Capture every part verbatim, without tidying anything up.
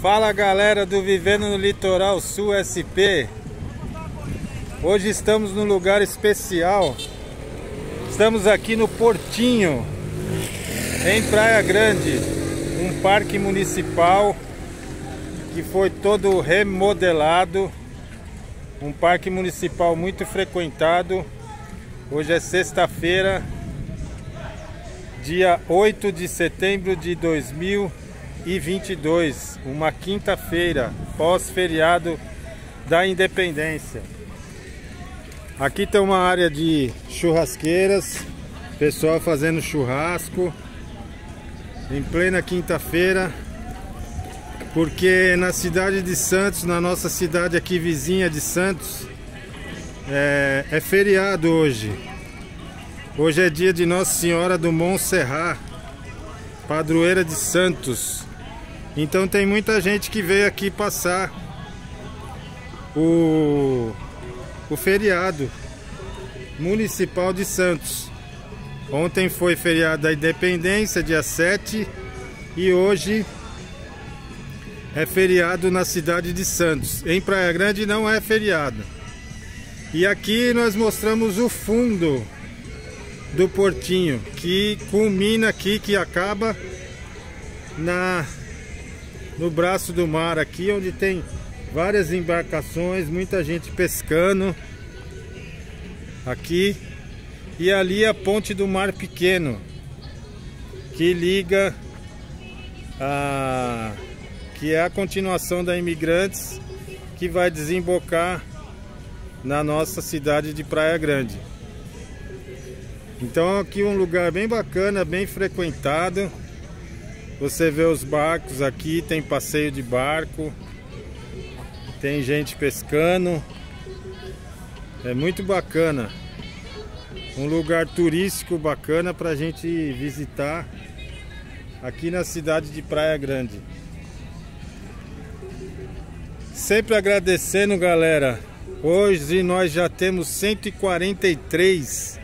Fala galera do Vivendo no Litoral Sul S P. Hoje estamos num lugar especial. Estamos aqui no Portinho, em Praia Grande, um parque municipal que foi todo remodelado, um parque municipal muito frequentado. Hoje é sexta-feira, dia oito de setembro de dois mil e vinte e dois, uma quinta-feira, pós-feriado da Independência. Aqui tem uma área de churrasqueiras, pessoal fazendo churrasco em plena quinta-feira, porque na cidade de Santos, na nossa cidade aqui vizinha de Santos, é, é feriado hoje. Hoje é dia de Nossa Senhora do Montserrat, padroeira de Santos. Então tem muita gente que veio aqui passar o, o feriado municipal de Santos. Ontem foi feriado da Independência, dia sete, e hoje é feriado na cidade de Santos. Em Praia Grande não é feriado. E aqui nós mostramos o fundo do Portinho, que culmina aqui, que acaba na no braço do mar aqui, onde tem várias embarcações, muita gente pescando aqui. E ali a ponte do Mar Pequeno, que liga a que é a continuação da Imigrantes, que vai desembocar na nossa cidade de Praia Grande. Então aqui um lugar bem bacana, bem frequentado. Você vê os barcos aqui, tem passeio de barco, tem gente pescando. É muito bacana. Um lugar turístico bacana para a gente visitar aqui na cidade de Praia Grande. Sempre agradecendo, galera. Hoje nós já temos cento e quarenta e três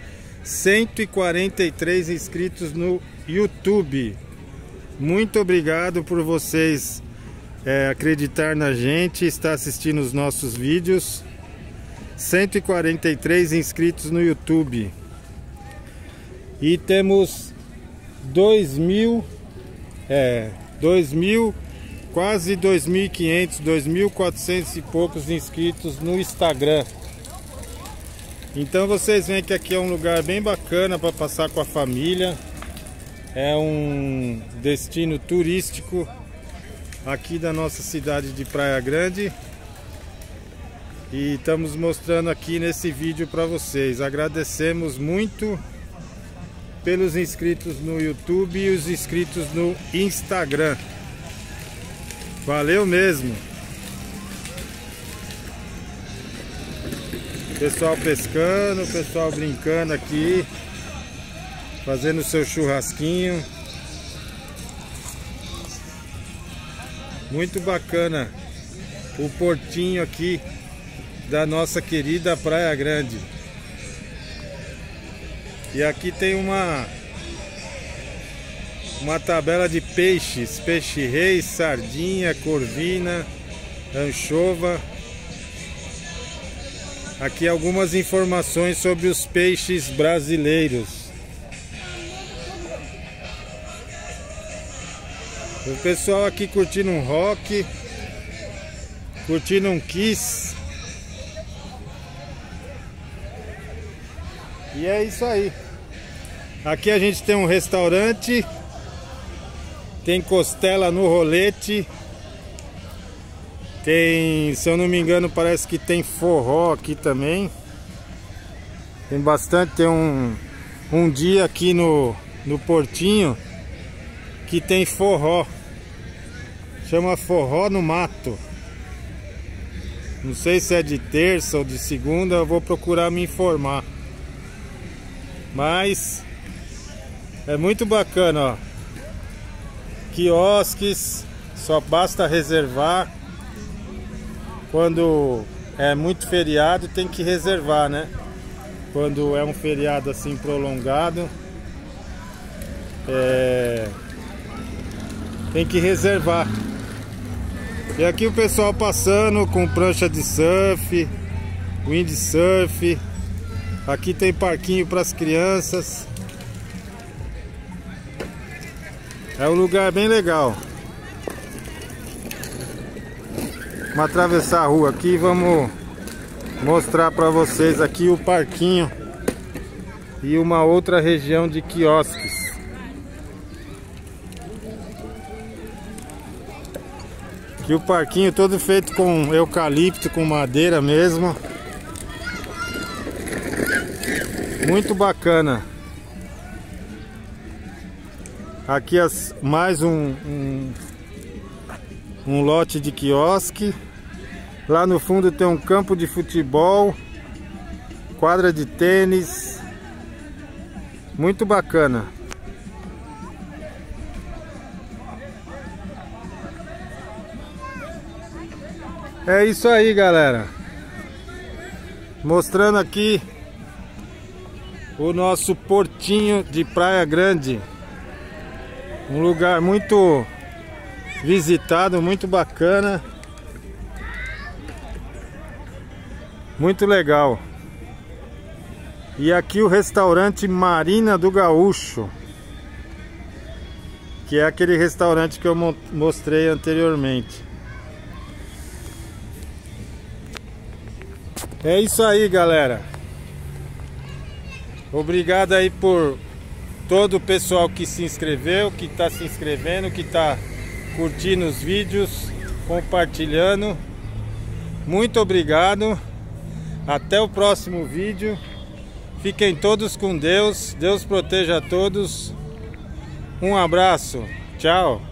inscritos no YouTube. Muito obrigado por vocês é, acreditar na gente, estar assistindo os nossos vídeos. cento e quarenta e três inscritos no YouTube. E temos dois mil, é, dois mil, quase dois mil e quinhentos, dois mil e quatrocentos e poucos inscritos no Instagram. Então vocês veem que aqui é um lugar bem bacana para passar com a família. É um destino turístico aqui da nossa cidade de Praia Grande. E estamos mostrando aqui nesse vídeo para vocês. Agradecemos muito pelos inscritos no YouTube e os inscritos no Instagram. Valeu mesmo! Pessoal pescando, pessoal brincando aqui, fazendo seu churrasquinho. Muito bacana o portinho aqui da nossa querida Praia Grande. E aqui tem uma uma tabela de peixes, peixe-rei, sardinha, corvina, anchova. Aqui algumas informações sobre os peixes brasileiros. O pessoal aqui curtindo um rock, curtindo um Kiss. E é isso aí. Aqui a gente tem um restaurante, tem costela no rolete, tem, se eu não me engano, parece que tem forró aqui também. Tem bastante, tem um, um dia aqui no, no Portinho que tem forró. Chama Forró no Mato. Não sei se é de terça ou de segunda, eu vou procurar me informar. Mas é muito bacana, ó. Quiosques, só basta reservar. Quando é muito feriado tem que reservar, né? Quando é um feriado assim prolongado, é... tem que reservar. E aqui o pessoal passando com prancha de surf, windsurf. Aqui tem parquinho para as crianças. É um lugar bem legal. Vamos atravessar a rua aqui, vamos mostrar para vocês aqui o parquinho e uma outra região de quiosques. Aqui o parquinho todo feito com eucalipto, com madeira mesmo. Muito bacana. Aqui as, mais um, um, um lote de quiosque. Lá no fundo tem um campo de futebol, quadra de tênis. Muito bacana. É isso aí, galera. Mostrando aqui o nosso portinho de Praia Grande. Um lugar muito visitado, muito bacana. Muito legal. E aqui o restaurante Marina do Gaúcho, que é aquele restaurante que eu mostrei anteriormente. É isso aí, galera. Obrigado aí por todo o pessoal que se inscreveu, que está se inscrevendo, que está curtindo os vídeos, compartilhando. Muito obrigado. Até o próximo vídeo. Fiquem todos com Deus. Deus proteja a todos. Um abraço. Tchau.